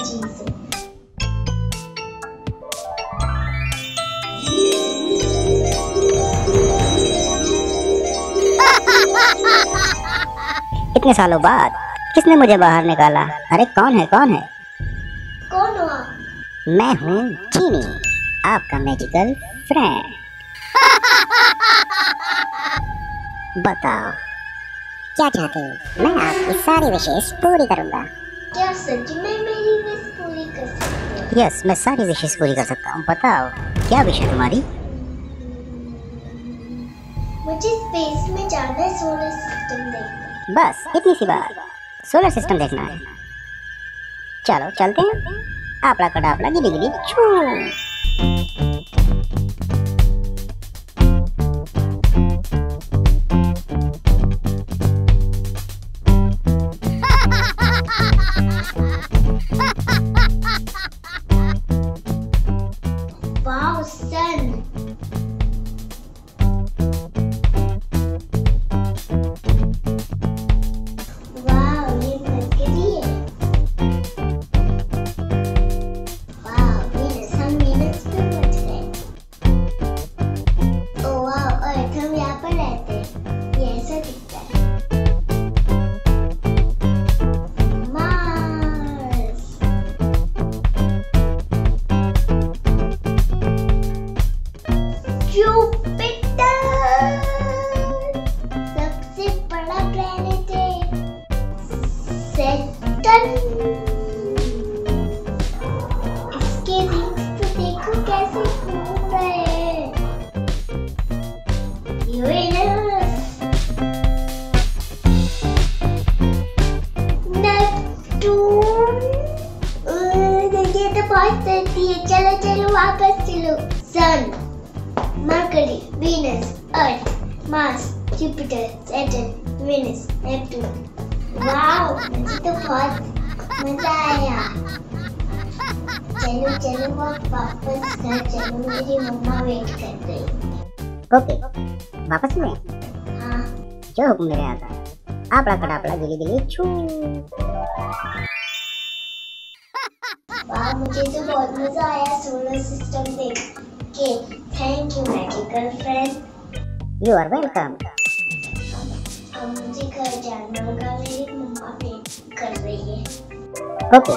चीज है। इतने सालों बाद किसने मुझे बाहर निकाला? अरे कौन है? कौन हो आप? मैं हूँ जीनी, आपका मैजिकल फ्रेंड। बताओ क्या चाहते हो? मैं आपकी सारी विशेष पूरी करूँगा। क्या सच में मेरी विश पूरी कर सकते हो? यस, मैं सारी विशेष पूरी कर सकता हूँ। बताओ क्या विश है तुम्हारी? मुझे स्पेस में जाना है, सोलर सिस्टम देखना। बस इतनी सी बात, सोलर सिस्टम देखना है। चलो चलते हैं। आपला कडापला गिली गिली छू। वाओ सन, वाओ ये मरकरी है। वाओ वीनस, हम वीनस पे पहुंच गए। ओ वाओ अर्थ, हम यहाँ पर रहते हैं। ये ऐसा दिखता है। मार्स, जुपिटर सबसे बड़ा प्लेनेट है। सैटर्न, इसके रिंग्स तो देखो कैसे घूम रहे हैं। यूरेनस, नेपटून, ये तो बहुत सर्दी है। चलो चलो वापस चलो। Sun, Mercury, Venus, Earth, Mars, Jupiter, Saturn, Venus, Neptune. Wow मुझे तो बहुत मजा आया। चलो चलो वापस घर चलो, मेरी मम्मा वेट कर रही है। ओके, वापस में हाँ जो हुक्म मेरे आता है। आपला कडापला गिली गिली छू। वाह, मुझे तो बहुत मजा आया सोलर सिस्टम देख के। Thank you magical friend. You are welcome. अब मुझे घर जाना होगा, मेरी मम्मा वेट कर रही है। ओके,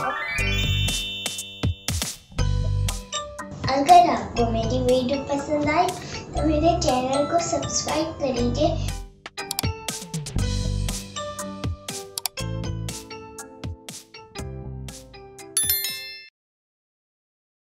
अगर आपको मेरी वीडियो पसंद आई तो मेरे चैनल को सब्सक्राइब करिए